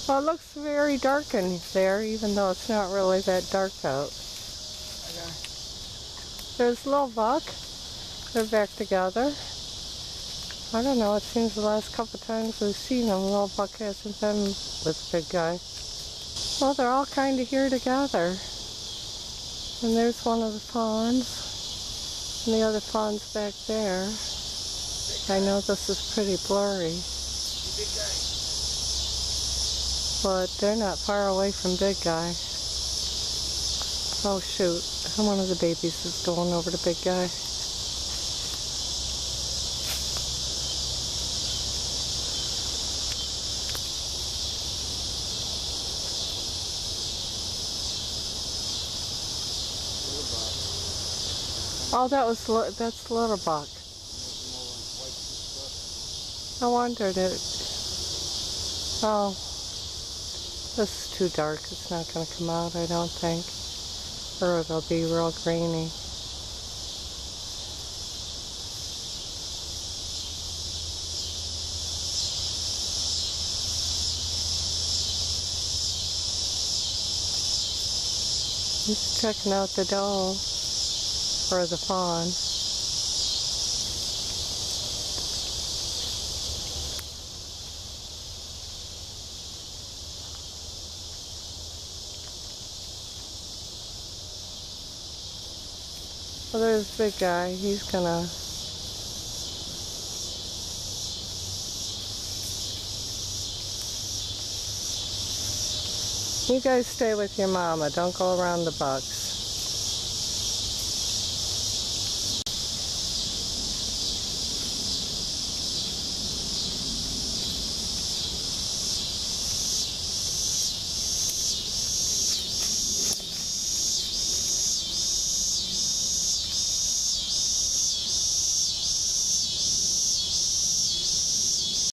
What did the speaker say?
Well, it looks very dark in there, even though it's not really that dark out. There's Little Buck. They're back together. I don't know, it seems the last couple times we've seen them, Little Buck hasn't been with Big Guy. Well, they're all kind of here together. And there's one of the fawns. And the other fawn's back there. I know this is pretty blurry. But they're not far away from Big Guy. Oh shoot, one of the babies is going over to Big Guy. Oh, that's Little Buck. I wondered it. Oh, this is too dark. It's not going to come out, I don't think. Or it'll be real grainy. He's checking out the doe. Or the fawn. Well, there's Big Guy. He's gonna... You guys stay with your mama. Don't go around the bucks.